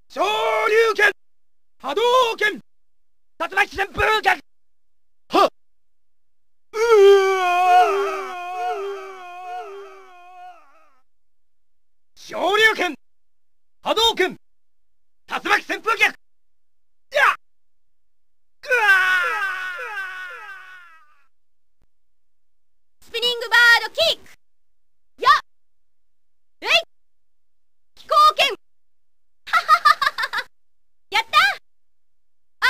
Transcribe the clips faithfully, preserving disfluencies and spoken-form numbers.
昇竜拳、波動拳、竜巻旋風脚。はっ。うわ。昇竜拳、波動拳、竜巻旋風脚。やっ。ぐわスピニングバードキック。やっ。えい。飛行拳。ははははは。やった。あ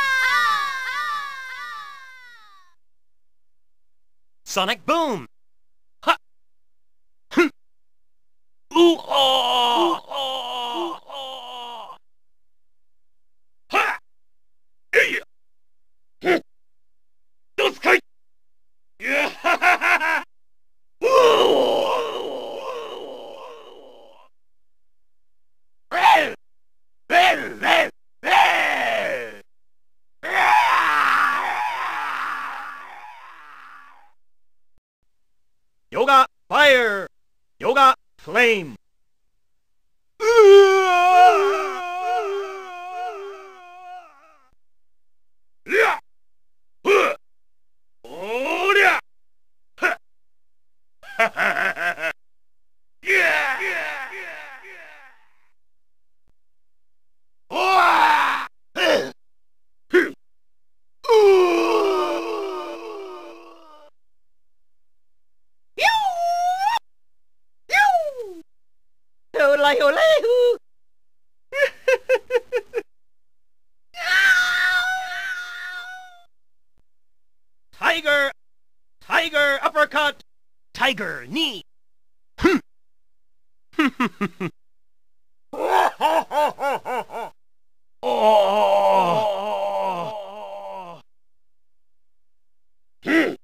ー。 Sonic boom. はっ。ふん。うおー。はっ。えいや。ふっ。どすかい。いやはははは。うおー。Yoga fire, yoga flame. Tiger, tiger uppercut, tiger knee. Hmm. Oh. Hmm.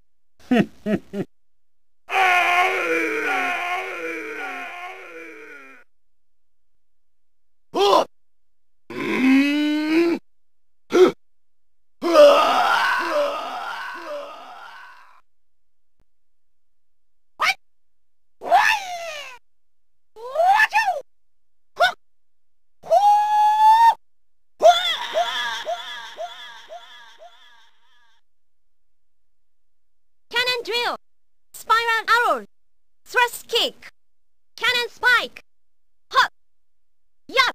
Cannon drill. Spiral arrow. Thrust kick. Cannon spike. Hop. Yup.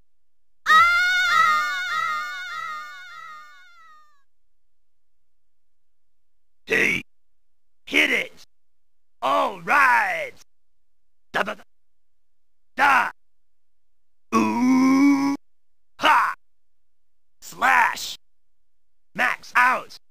Hey, hit it! All right! Da da da da! Ooh! Ha! Slash! Max out!